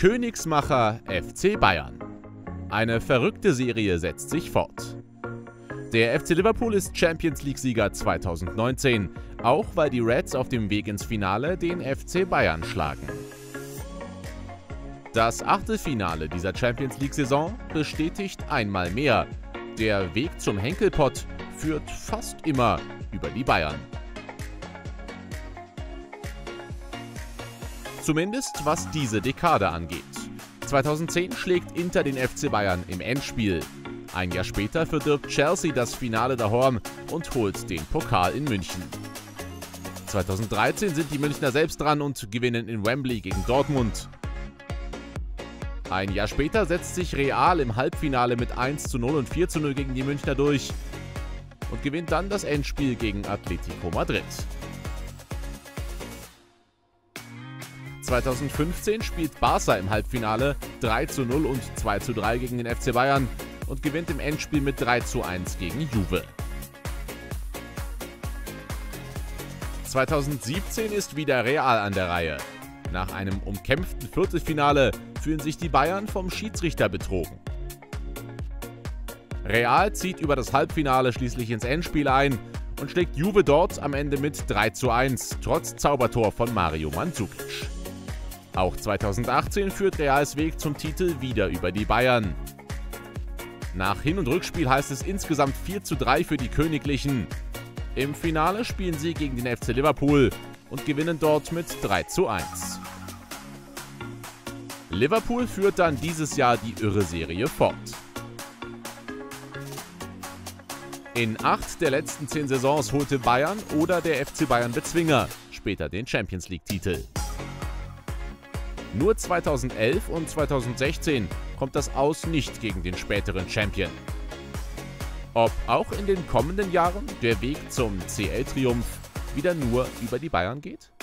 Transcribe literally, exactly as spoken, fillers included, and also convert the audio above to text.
Königsmacher F C Bayern. Eine verrückte Serie setzt sich fort. Der F C Liverpool ist Champions-League-Sieger zweitausendneunzehn, auch weil die Reds auf dem Weg ins Finale den F C Bayern schlagen. Das Achtelfinale dieser Champions-League-Saison bestätigt einmal mehr: Der Weg zum Henkelpott führt fast immer über die Bayern. Zumindest was diese Dekade angeht. zweitausendzehn schlägt Inter den F C Bayern im Endspiel. Ein Jahr später verdirbt Chelsea das Finale daheim und holt den Pokal in München. zweitausenddreizehn sind die Münchner selbst dran und gewinnen in Wembley gegen Dortmund. Ein Jahr später setzt sich Real im Halbfinale mit eins zu null und vier zu null gegen die Münchner durch und gewinnt dann das Endspiel gegen Atletico Madrid. zweitausendfünfzehn spielt Barca im Halbfinale drei zu null und zwei zu drei gegen den F C Bayern und gewinnt im Endspiel mit drei zu eins gegen Juve. zweitausendsiebzehn ist wieder Real an der Reihe. Nach einem umkämpften Viertelfinale fühlen sich die Bayern vom Schiedsrichter betrogen. Real zieht über das Halbfinale schließlich ins Endspiel ein und schlägt Juve dort am Ende mit drei zu eins, trotz Zaubertor von Mario Mandzukic. Auch zweitausendachtzehn führt Reals Weg zum Titel wieder über die Bayern. Nach Hin- und Rückspiel heißt es insgesamt vier zu drei für die Königlichen. Im Finale spielen sie gegen den F C Liverpool und gewinnen dort mit drei zu eins. Liverpool führt dann dieses Jahr die irre Serie fort. In acht der letzten zehn Saisons holte Bayern oder der F C Bayern Bezwinger später den Champions-League-Titel. Nur zweitausendelf und zweitausendsechzehn kommt das Aus nicht gegen den späteren Champion. Ob auch in den kommenden Jahren der Weg zum C L-Triumph wieder nur über die Bayern geht?